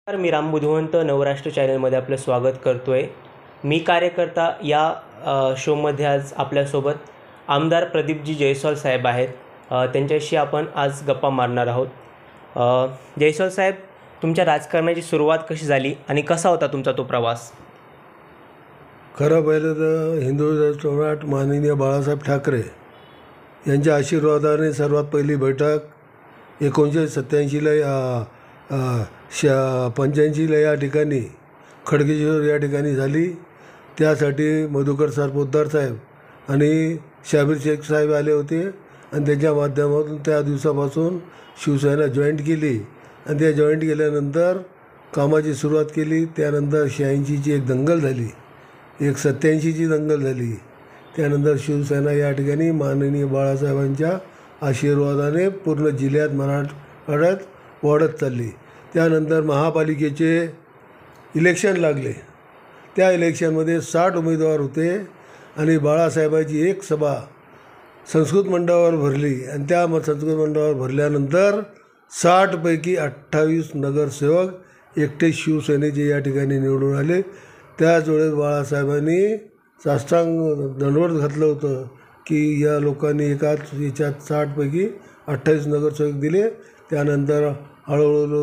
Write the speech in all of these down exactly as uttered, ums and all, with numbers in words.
तर मी राम बुधवंत नवराष्ट्र चॅनलमध्ये आपलं स्वागत करतो आहे. मी कार्यकर्ता या अ, शोमध्ये आज आपल्यासोबत आमदार प्रदीपजी जयस्वाल साहेब आहेत. अ, त्यांच्याशी आपण आज गप्पा मारणार आहोत. अ, जयस्वाल साहेब, तुमच्या राजकारणाची सुरुवात कशी झाली आणि कसा होता तुमचा तो प्रवास? खरं पाहिलं तर हिंदू सम्राट माननीय बाळासाहेब ठाकरे यांच्या आशीर्वादाने सर्वात पहिली बैठक एकोणीसशे सत्त्याऐंशीला या शा पंच्याऐंशीला या ठिकाणी खडगेश्वर या ठिकाणी झाली. त्यासाठी मधुकर सर पोद्दार साहेब आणि शाबीर शेख साहेब आले होते आणि त्यांच्या माध्यमातून त्या दिवसापासून शिवसेना जॉईंट केली आणि त्या जॉईंट केल्यानंतर कामाची सुरुवात केली. त्यानंतर शहाऐंशीची एक दंगल झाली, एक सत्त्याऐंशीची दंगल झाली. त्यानंतर शिवसेना या ठिकाणी माननीय बाळासाहेबांच्या आशीर्वादाने पूर्ण जिल्ह्यात मराठवाड्यात वाढत चालली. त्यानंतर महापालिकेचे इलेक्शन लागले. त्या इलेक्शनमध्ये साठ उमेदवार होते आणि बाळासाहेबांची एक सभा संस्कृत मंडळावर भरली आणि त्या संस्कृत मंडळावर भरल्यानंतर साठपैकी अठ्ठावीस नगरसेवक एकटे शिवसेनेचे या ठिकाणी निवडून आले. त्याच वेळेस बाळासाहेबांनी साष्टांग दंडवत घातलं होतं की या लोकांनी एकाच याच्यात साठपैकी अठ्ठावीस नगरसेवक दिले. त्यानंतर हळूहळू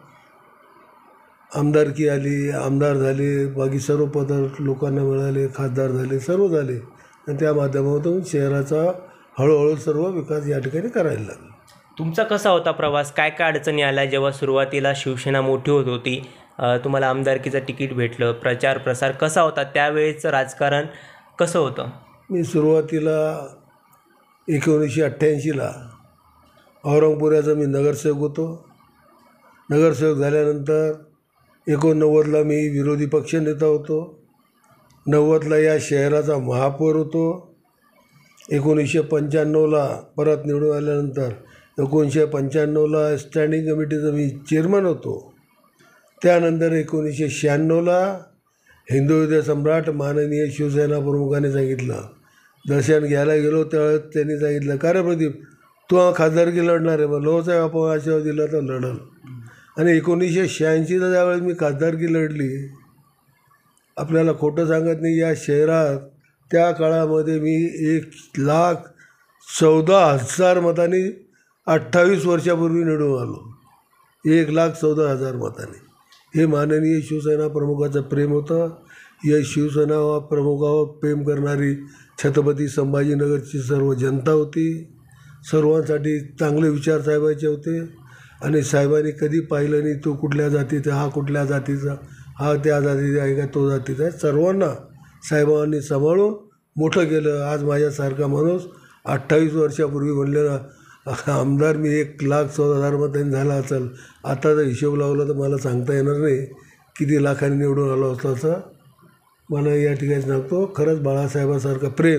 आमदारकी आली, आमदार झाले, बाकी सर्व पद लोकांना मिळाले, खासदार झाले, सर्व झाले आणि त्या माध्यमातून शहराचा हळूहळू सर्व विकास या ठिकाणी करायला लागला. तुमचा कसा होता प्रवास? काय काय अडचणी आल्या जेव्हा सुरुवातीला शिवसेना मोठी होत होती? अ, तुम्हाला आमदारकीचं तिकीट भेटलं, प्रचार प्रसार कसा होता? त्यावेळेचं राजकारण कसं होतं? मी सुरुवातीला एकोणीसशे अठ्ठ्याऐंशीला औरंगपुराचा मी नगरसेवक होतो. नगरसेवक झाल्यानंतर एकोणनव्वदला मी विरोधी पक्षनेता होतो. नव्वदला या शहराचा महापौर होतो. एकोणीसशे पंच्याण्णवला परत निवडून आल्यानंतर एकोणीसशे पंच्याण्णवला स्टँडिंग कमिटीचा मी चेअरमन होतो. त्यानंतर एकोणीसशे शहाण्णवला हिंदू हृदय सम्राट माननीय शिवसेना प्रमुखाने सांगितलं, दर्शन घ्यायला गेलो त्यावेळेस त्यांनी सांगितलं, का रे प्रदीप, तू खासदारकी लढणार आहे? म्हणलं हो साहेब, आपण आशीर्वाद दिला तर लढल. आणि एकोणीसशे शहाऐंशीला ज्यावेळेस मी खासदारकी लढली, आपल्याला खोटं सांगत नाही, या शहरात त्या काळामध्ये मी एक लाख चौदा हजार मतांनी अठ्ठावीस वर्षापूर्वी निवडून आलो. एक लाख चौदा हजार मतांनी. हे माननीय शिवसेना प्रमुखाचं प्रेम होतं. या शिवसेना प्रमुखावर प्रेम करणारी छत्रपती संभाजीनगरची सर्व जनता होती. सर्वांसाठी चांगले विचार साहेबांचे होते आणि साहेबांनी कधी पाहिलं नाही तो कुठल्या जातीचा, हा कुठल्या जातीचा, हा त्या जातीचा आहे का तो जातीचा आहे. सर्वांना साहेबांनी सांभाळून मोठं केलं. आज माझ्यासारखा माणूस अठ्ठावीस वर्षापूर्वी म्हणलेला आमदार मी एक लाख चौदा हजार मतांनी झाला असेल. आता जर हिशोब लावला तर मला सांगता येणार नाही किती लाखांनी निवडून आलो असतो. असं मला या ठिकाणी सांगतो, खरंच बाळासाहेबासारखं प्रेम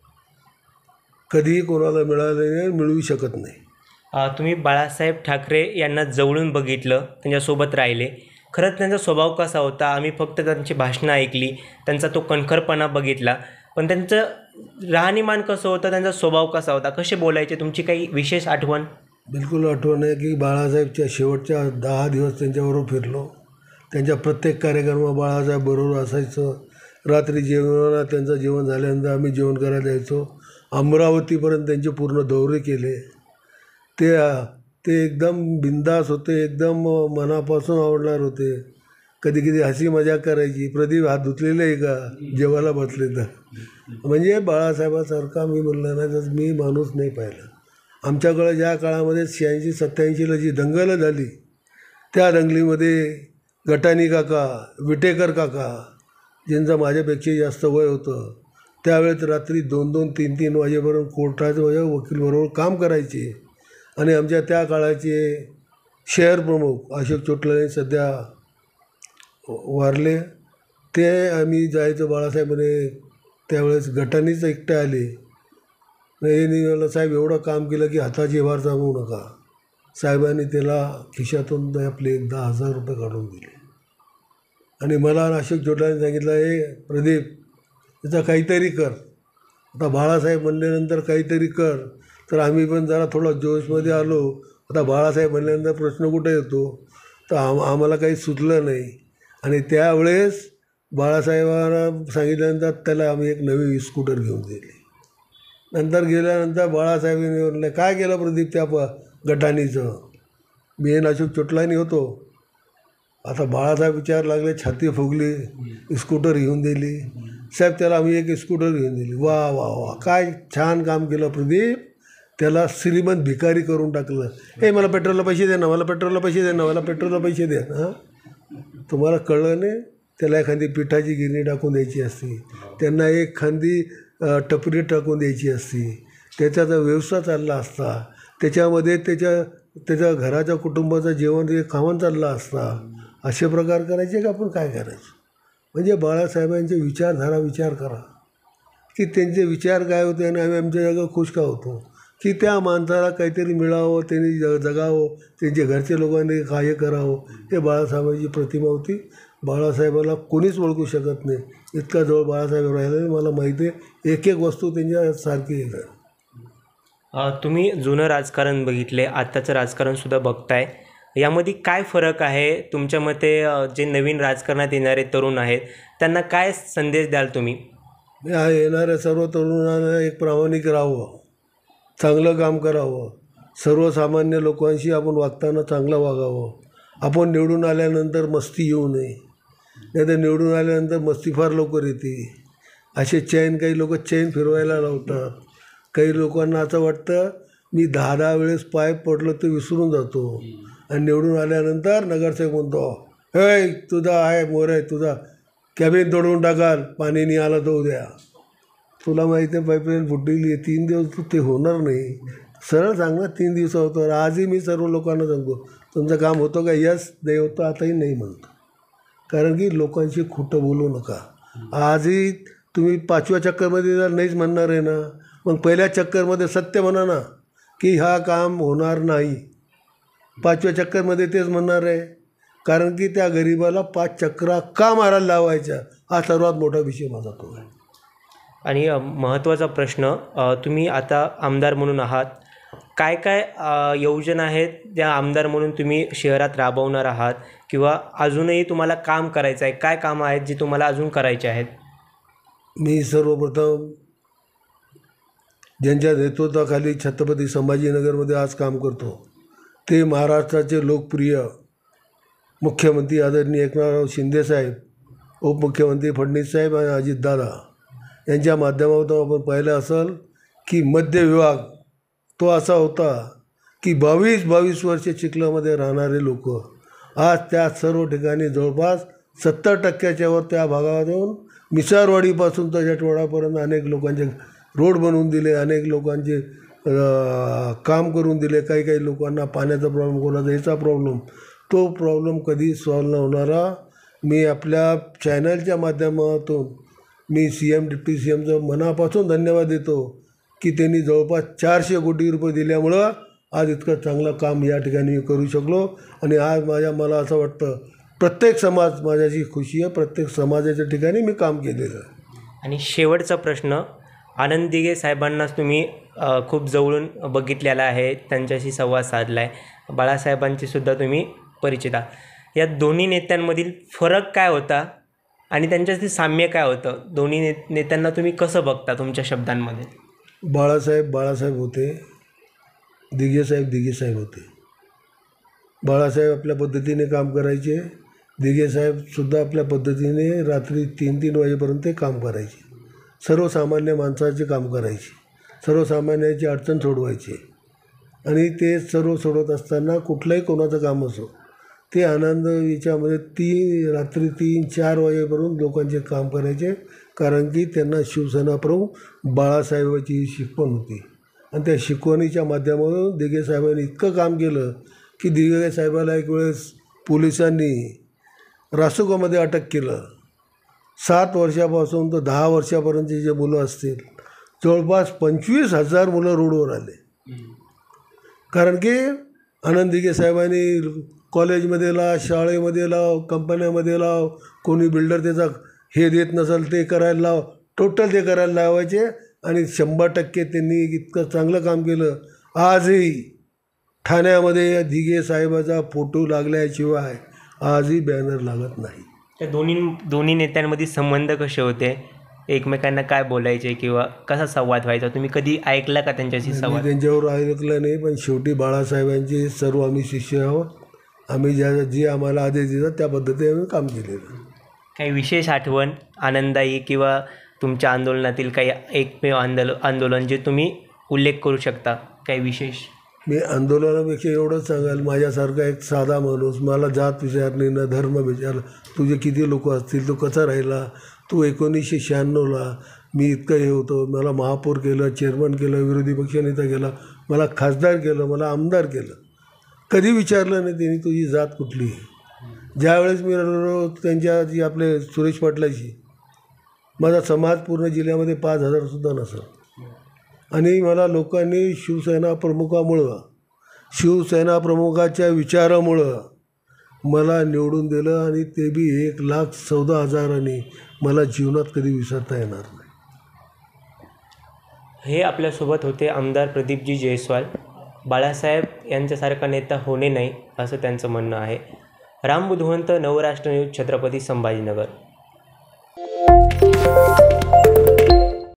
कधीही कोणाला मिळालं नाही, मिळवू शकत नाही. अ, तुम्ही बाळासाहेब ठाकरे यांना जवळून बघितलं, त्यांच्यासोबत राहिले. खरंच त्यांचा स्वभाव कसा होता? आम्ही फक्त त्यांची भाषणं ऐकली, त्यांचा तो कणखरपणा बघितला, पण त्यांचं राहणीमान कसं होतं, त्यांचा स्वभाव कसा होता, कसे बोलायचे? तुमची काही विशेष आठवण? बिलकुल आठवण आहे की बाळासाहेबच्या शेवटच्या दहा दिवस त्यांच्याबरोबर फिरलो. त्यांच्या प्रत्येक कार्यक्रमात बाळासाहेब बरोबर असायचं. रात्री जेवणाला त्यांचं जेवण झाल्यानंतर आम्ही जेवण करायला जायचो. अमरावतीपर्यंत त्यांचे पूर्ण दौरे केले. ते ते एकदम बिंदास होते, एकदम मनापासून आवडणार होते. कधी कधी हसी मजाक करायची, प्रदीप हात धुतलेले आहे का जेवायला बसले तर. म्हणजे बाळासाहेबासारखा मी बोलला ना तर मी माणूस नाही पाहिला. आमच्याकडं ज्या काळामध्ये शहाऐंशी सत्त्याऐंशीला जी दंगल झाली, त्या दंगलीमध्ये गटाणी काका, विटेकर काका, ज्यांचं माझ्यापेक्षा जास्त वय होतं, त्यावेळेस रात्री दोन दोन तीन तीन वाजेपर्यंत कोर्टाच्या माझ्या वकीलबरोबर काम करायचे. आणि आमच्या त्या काळाचे शहर प्रमुख अशोक चोटलाने सध्या वारले. ते आम्ही जायचं, बाळासाहेबांनी त्यावेळेस गटानीच एकटे आले. हे निघालं, साहेब एवढं काम केलं की हाताची वार सांगू नका. साहेबांनी त्याला खिशातून आपले एक दहा हजार रुपये काढून दिले आणि मला अशोक चोटलाने सांगितलं, हे प्रदीप याचा काहीतरी कर. आता बाळासाहेब म्हणल्यानंतर काहीतरी कर, तर आम्ही पण जरा थोडा जोशमध्ये आलो. आता बाळासाहेब म्हणल्यानंतर प्रश्न कुठे येतो, तर आम आम्हाला काही सुचलं नाही. आणि त्यावेळेस बाळासाहेबांना सांगितल्यानंतर त्याला आम्ही एक नवी स्कूटर घेऊन दिली. नंतर गेल्यानंतर बाळासाहेबांनी म्हणलं, काय केलं प्रदीप त्या प गटानीचं? मी एन अशोक चोटलानी होतो. आता बाळासाहेब विचार लागले, छाती फुगली, स्कूटर घेऊन दिली. साहेब त्याला आम्ही एक स्कूटर घेऊन दिली. वा वा वा, काय छान काम केलं प्रदीप. त्याला श्रीमंत भिकारी करून टाकलं. हे मला पेट्रोलला पैसे दे ना, मला पेट्रोलला पैसे दे ना, मला पेट्रोलला पैसे दे. हां, तुम्हाला कळलं नाही? त्याला एखादी पिठाची गिरणी टाकून द्यायची असती, त्यांना एक खांदी टपरी टाकून द्यायची असती, त्याचा व्यवसाय चालला असता, त्याच्यामध्ये त्याच्या त्याच्या घराच्या कुटुंबाचं जेवण हे खावण चालला असता. असे प्रकार करायचे का आपण काय करायचं? म्हणजे बाळासाहेबांचे विचारधारा विचार करा की त्यांचे विचार काय होते आणि आम्ही आमच्या जागा खुश का होतो की त्या माणसाला काहीतरी मिळावं, त्यांनी ज जगावं, त्यांच्या घरच्या लोकांनी काय करावं. हे बाळासाहेबांची प्रतिमा होती. बाळासाहेबाला कोणीच ओळखू शकत नाही, इतका जवळ बाळासाहेब राहिले. मला माहिती आहे एक एक वस्तू त्यांच्यासारखी येतात. तुम्ही जुनं राजकारण बघितले, आत्ताचं राजकारणसुद्धा बघताय, यामध्ये काय फरक आहे तुमच्या मते? जे नवीन राजकारणात येणारे तरुण आहेत त्यांना काय संदेश द्याल तुम्ही? या येणाऱ्या सर्व तरुणांना एक प्रामाणिक राहावं, चांगलं काम करावं, सर्वसामान्य लोकांशी आपण वागताना चांगलं वागावं. आपण निवडून आल्यानंतर मस्ती येऊ नये, नाही तर निवडून आल्यानंतर मस्ती फार लवकर येते. असे चैन, काही लोक चैन फिरवायला लावतात. काही लोकांना असं वाटतं मी दहा दहा वेळेस पाय पडलो तर विसरून जातो, आणि निवडून आल्यानंतर नगरसेवक म्हणतो, हे तुझा आहे मोर आहे, तुझा कॅबिन तोडवून टाकाल, पाणी नाही आलं तर उद्या. तुला माहिती आहे पाईपलाईन फुटलेली आहे, तीन दिवस ते होणार नाही. सरळ सांग ना, तीन दिवस होतं. आजही मी सर्व लोकांना सांगतो, तुमचं काम होतं का? यस, नाही होतं, आताही नाही म्हणतो. कारण की लोकांशी खोटं बोलू नका. आजही तुम्ही पाचव्या चक्करमध्ये जर नाहीच म्हणणार आहे ना, मग पहिल्या चक्करमध्ये सत्य म्हणा ना की हा काम होणार नाही. पाचव्या चक्करमध्ये तेच म्हणणार आहे, कारण की त्या गरिबाला पाच चक्रा का मारायला लावायच्या, हा सर्वात मोठा विषय माझा तो आहे. आणि महत्त्वाचा प्रश्न, तुम्ही आता आमदार म्हणून आहात, काय काय योजना आहेत त्या आमदार म्हणून तुम्ही शहरात राबवणार आहात, किंवा अजूनही तुम्हाला काम करायचं आहे? काय कामं आहेत जी तुम्हाला अजून करायची आहेत? मी सर्वप्रथम ज्यांच्या नेतृत्वाखाली छत्रपती संभाजीनगरमध्ये आज काम करतो ते महाराष्ट्राचे लोकप्रिय मुख्यमंत्री आदरणीय एकनाथराव शिंदेसाहेब, उपमुख्यमंत्री फडणवीस साहेब आणि अजितदादा यांच्या माध्यमातून आपण पाहिलं असेल की मध्य विभाग तो असा होता की बावीस बावीस वर्ष चिखलामध्ये राहणारे लोक आज त्या सर्व ठिकाणी जवळपास सत्तर टक्क्याच्यावर त्या भागातून मिसारवाडीपासून तर जटवाडापर्यंत अनेक लोकांचे रोड बनवून दिले, अनेक लोकांचे काम करून दिले. काही काही लोकांना पाण्याचा प्रॉब्लेम, कोणाचा ह्याचा प्रॉब्लेम, तो प्रॉब्लेम कधी सॉल्व न होणारा. मी आपल्या चॅनलच्या माध्यमातून मी सी एम डिप्टी सी एमचं मनापासून धन्यवाद देतो की त्यांनी जवळपास चारशे कोटी रुपये दिल्यामुळं आज इतकं चांगलं काम या ठिकाणी करू शकलो. आणि आज माझ्या मला असं वाटतं प्रत्येक समाज माझ्याशी खुशी आहे, प्रत्येक समाजाच्या ठिकाणी मी काम केलेलं आहे. आणि शेवटचा प्रश्न, आनंद दिघे साहेबांनाच तुम्ही खूप जवळून बघितलेला आहे, त्यांच्याशी संवाद साधला आहे, बाळासाहेबांची सुद्धा तुम्ही परिचित आहात. या दोन्ही नेत्यांमधील फरक काय होता आणि त्यांच्यातील साम्य काय होतं? दोन्ही ने नेत्यांना तुम्ही कसं बघता तुमच्या शब्दांमध्ये? बाळासाहेब बाळासाहेब होते, दिघेसाहेब दिघेसाहेब होते. बाळासाहेब आपल्या पद्धतीने काम करायचे, दिघेसाहेबसुद्धा आपल्या पद्धतीने रात्री तीन तीन वाजेपर्यंत काम करायचे. सर्वसामान्य माणसाचे काम करायचे, सर्वसामान्याची अडचण सोडवायची. आणि ते सर्व सोडवत असताना कुठलंही कोणाचं काम असो ते आनंद याच्यामध्ये ती रात्री तीन चार वाजेपर्यंत लोकांचे काम करायचे. कारण की त्यांना शिवसेना प्रमुख बाळासाहेबाची शिकवण होती, आणि त्या शिकवणीच्या माध्यमातून दिघे साहेबांनी इतकं काम केलं की दिघे साहेबाला एक वेळेस पोलिसांनी रासुकामध्ये अटक केलं. सात वर्षापासून तर दहा वर्षापर्यंतचे जे मुलं असतील जवळपास पंचवीस हजार मुलं रोडवर आले. कारण की आनंद दिघे साहेबांनी कॉलेजमध्ये लाव, शाळेमध्ये लाव, कंपन्यामध्ये लाव, कोणी बिल्डर त्याचा हे देत नसेल ते करायला लाव, टोटल ते करायला लावायचे. आणि शंभर टक्के त्यांनी इतकं चांगलं काम केलं. आजही ठाण्यामध्ये दिघे साहेबाचा फोटो लागल्याशिवाय आजही बॅनर लागत नाही. त्या दोन्ही दोन्ही नेत्यांमध्ये संबंध कसे होते, एकमेकांना काय बोलायचे किंवा कसा संवाद व्हायचा, तुम्ही कधी ऐकला का त्यांच्याशी मी संवाद? त्यांच्यावर ऐकलं नाही, पण शेवटी बाळासाहेबांचे सर्व आम्ही शिष्य आहोत. आम्ही ज्या जे आम्हाला आदेश देतात त्या पद्धतीने आम्ही काम केलेलं. काही विशेष आठवण आनंददायी किंवा तुमच्या आंदोलनातील काही एकमेव आंदोलन आंदोलन जे तुम्ही उल्लेख करू शकता, काही विशेष? मी आंदोलनापेक्षा एवढंच सांगाल, माझ्यासारखा एक साधा माणूस, मला जात विचारली ना धर्म विचारला, तुझे किती लोक असतील, तो कसा राहिला, तू एकोणीसशे शहाण्णवला मी इतकं हे होतो, मला महापौर केलं, चेअरमन केलं, विरोधी पक्षनेता केला, मला खासदार केलं, मला आमदार केलं, कधी विचारलं नाही त्यांनी तुझी जात कुठली आहे. ज्यावेळेस मी रडलो त्यांच्या जी आपले सुरेश पाटलाशी, माझा समाज पूर्ण जिल्ह्यामध्ये पाच हजारसुद्धा नसं, आणि मला लोकांनी शिवसेना प्रमुखामुळं शिवसेना प्रमुखाच्या विचारामुळं मला निवडून दिलं, आणि ते बी एक लाख चौदा हजारांनी. मला जीवनात कधी विसरता येणार नाही. हे आपल्यासोबत होते आमदार प्रदीपजी जयस्वाल. बाळासाहेब यांच्यासारखा नेता होणे नाही असं त्यांचं म्हणणं आहे. राम बुधवंत, नवराष्ट्र न्यूज, छत्रपती संभाजीनगर.